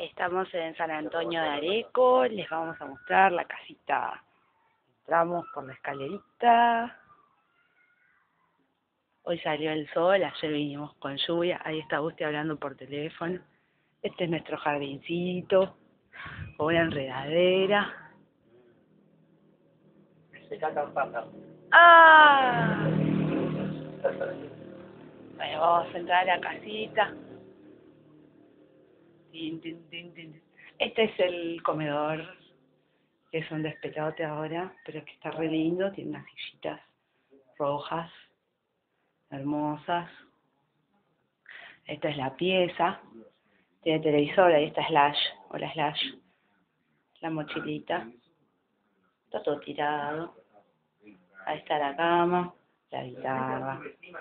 Estamos en San Antonio de Areco, les vamos a mostrar la casita. Entramos por la escalerita. Hoy salió el sol, ayer vinimos con lluvia. Ahí está Gusti hablando por teléfono. Este es nuestro jardincito, con una enredadera. Se caca un pájaro. ¡Ah! Bueno, vamos a entrar a la casita. Tin, tin, tin, tin. Este es el comedor, que es un despelote ahora, pero que está re lindo. Tiene unas sillitas rojas, hermosas. Esta es la pieza. Tiene televisor, ahí está Slash. Hola Slash. La mochilita. Está todo tirado. Ahí está la cama, la guitarra.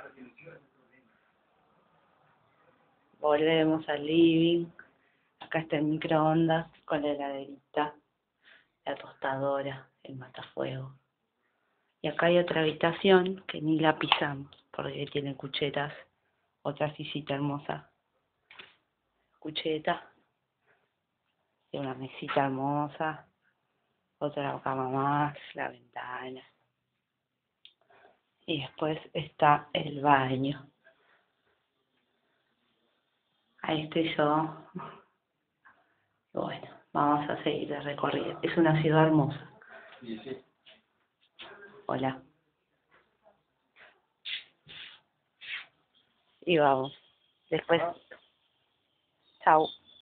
Volvemos al living. Acá está el microondas con la heladerita, la tostadora, el matafuego. Y acá hay otra habitación que ni la pisamos porque tiene cuchetas. Otra sillita hermosa. Cucheta. Y una mesita hermosa. Otra cama más, la ventana. Y después está el baño. Ahí estoy yo. Bueno, vamos a seguir de recorrido. Es una ciudad hermosa. Hola. Y vamos. Después. Chau.